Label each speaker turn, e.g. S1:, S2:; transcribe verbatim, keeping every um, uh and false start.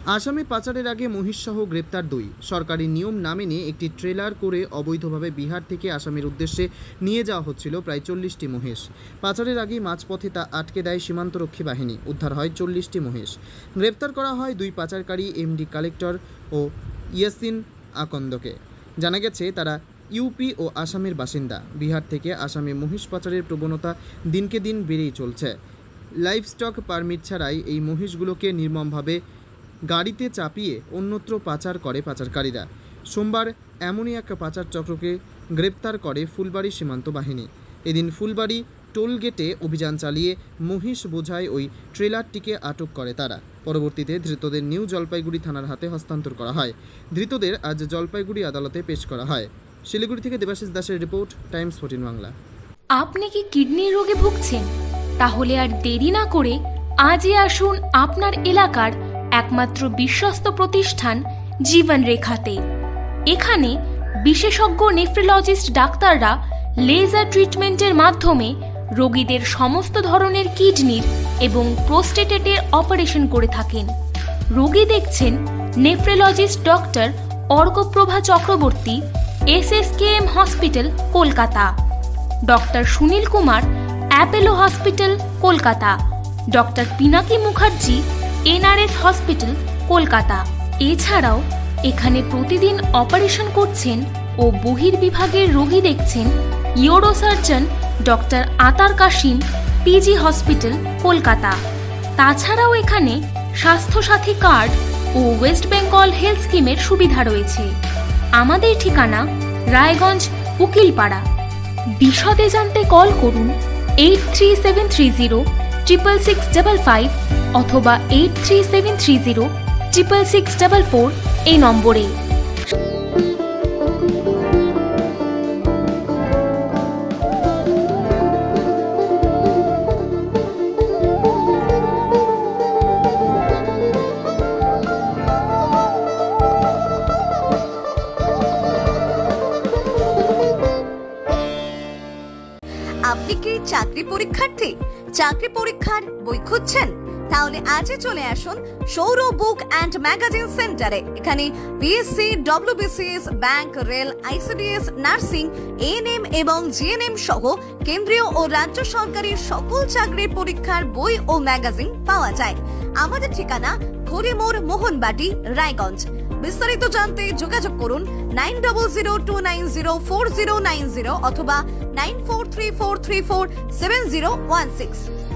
S1: আসামে পাচারের আগে মহিষসহ গ্রেপ্তার দুই। সরকারি নিয়ম না মেনে একটি ট্রেলার করে অবৈধভাবে বিহার থেকে আসামের উদ্দেশ্যে নিয়ে যাওয়া হচ্ছিল প্রায় চল্লিশটি মহিষ। পাচারের আগে মাঝপথে তা আটকে দেয় সীমান্তরক্ষী বাহিনী। উদ্ধার হয় চল্লিশটি মহিষ। গ্রেপ্তার করা হয় দুই পাচারকারী এমডি কালেক্টর ও ইয়াসিন আকন্দকে। জানা গেছে তারা ইউপি ও আসামের বাসিন্দা। বিহার থেকে আসামে মহিষ পাচারের প্রবণতা দিনকে দিন বেড়েই চলছে। লাইভস্টক পারমিট ছাড়াই এই মহিষগুলোকে নির্মমভাবে গাড়িতে চাপিয়ে অন্যত্র পাচার করে পাচারকারীরা। সোমবার এমনই এক পাচার চক্রকে গ্রেপ্তার করে ফুলবাড়ি সীমান্ত বাহিনী। এদিন ফুলবাড়ি টোলগেটে অভিযান চালিয়ে মহিষ বোঝায় ওই ট্রেলারটিকে আটক করে তারা। পরবর্তীতে ধৃতদের নিউ জলপাইগুড়ি থানার হাতে হস্তান্তর করা হয়। ধৃতদের আজ জলপাইগুড়ি আদালতে পেশ করা হয়। শিলিগুড়ি থেকে দেবাশিস দাসের রিপোর্ট, টাইমস ফোরটিন বাংলা।
S2: আপনি কি কিডনি রোগে ভুগছেন? তাহলে আর দেরি না করে আজই আসুন আপনার এলাকার একমাত্র বিশ্বস্ত প্রতিষ্ঠান জীবন রেখাতে। এখানে বিশেষজ্ঞ নেফ্রোলজিস্ট ডাক্তাররা লেজার ট্রিটমেন্টের মাধ্যমে রোগীদের সমস্ত ধরনের কিডনির এবং প্রোস্টেটেটের অপারেশন করে থাকেন। রোগী দেখছেন nephrologist doctor Arkaprabha Chakraborty, SSKM hospital, Kolkata. Doctor Sunil Kumar, Apollo hospital, Kolkata. Doctor Pinaki Mukherjee, NRS hospital, Kolkata. এছাড়াও এখানে প্রতিদিন অপারেশন করছেন ও বহির্বিভাগের রোগী দেখছেন ইউরোসার্জন ডক্টর আতার কাশিম, পিজি হসপিটাল, কলকাতা। তাছাড়াও এখানে স্বাস্থ্যসাথী কার্ড ও ওয়েস্ট বেঙ্গল হেলথ স্কিমের সুবিধা রয়েছে। আমাদের ঠিকানা রায়গঞ্জ, উকিলপাড়া। বিশদে জানতে কল করুন eight three seven three zero triple six double five অথবা eight three seven three zero triple six double four এই নম্বরে।
S3: আপনি কি চাকরি পরীক্ষার্থী? চাকরি পরীক্ষার বই খুঁজছেন? তাহলে আজই চলে আসুন সৌরভ বুক অ্যান্ড ম্যাগাজিন সেন্টারে। এখানে BSc, WBCS, bank, rail, ICDS, nursing, ANM এবং জিএনএম সহ কেন্দ্রীয় ও রাজ্য সরকারের সকল চাকরির পরীক্ষার বই ও ম্যাগাজিন পাওয়া যায়। আমাদের ঠিকানা খড়িমোড়, মোহনবাটি, রায়গঞ্জ। বিস্তারিত জানতে যোগাযোগ করুন nine double zero two nine zero four zero nine zero অথবা nine four three four three four seven zero one six.